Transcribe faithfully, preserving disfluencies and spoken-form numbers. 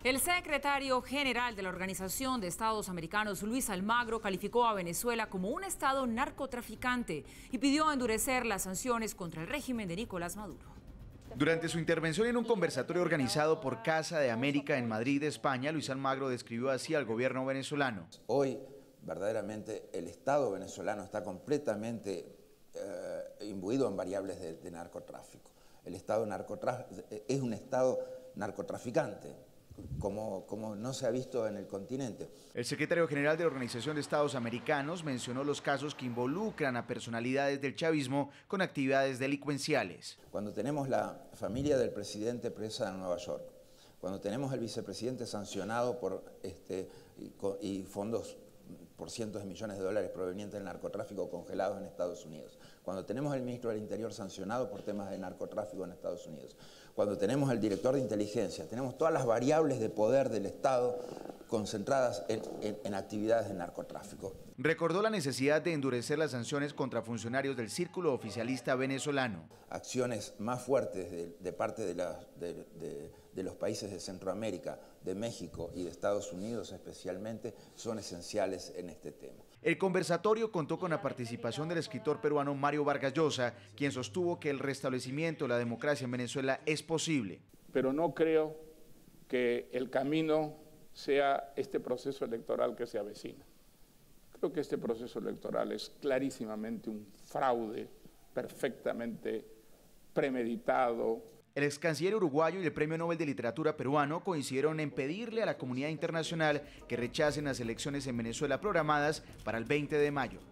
El secretario general de la Organización de Estados Americanos, Luis Almagro, calificó a Venezuela como un estado narcotraficante y pidió endurecer las sanciones contra el régimen de Nicolás Maduro. Durante su intervención en un conversatorio organizado por Casa de América en Madrid, España, Luis Almagro describió así al gobierno venezolano. Hoy, verdaderamente, el Estado venezolano está completamente eh, imbuido en variables de, de narcotráfico. El Estado es un Estado narcotraficante, como, como no se ha visto en el continente. El secretario general de la Organización de Estados Americanos mencionó los casos que involucran a personalidades del chavismo con actividades delincuenciales. Cuando tenemos la familia del presidente presa en Nueva York, cuando tenemos el vicepresidente sancionado por este, y, y fondos por cientos de millones de dólares provenientes del narcotráfico congelados en Estados Unidos, cuando tenemos el ministro del Interior sancionado por temas de narcotráfico en Estados Unidos, cuando tenemos el director de inteligencia, tenemos todas las variables de poder del Estado concentradas en, en, en actividades de narcotráfico. Recordó la necesidad de endurecer las sanciones contra funcionarios del círculo oficialista venezolano. Acciones más fuertes de, de parte de, la, de, de, de los países de Centroamérica, de México y de Estados Unidos especialmente, son esenciales en este tema. El conversatorio contó con la participación del escritor peruano Mario Vargas Llosa, quien sostuvo que el restablecimiento de la democracia en Venezuela es posible. Pero no creo que el camino sea este proceso electoral que se avecina. Creo que este proceso electoral es clarísimamente un fraude perfectamente premeditado. El ex canciller uruguayo y el Premio Nobel de Literatura peruano coincidieron en pedirle a la comunidad internacional que rechacen las elecciones en Venezuela programadas para el veinte de mayo.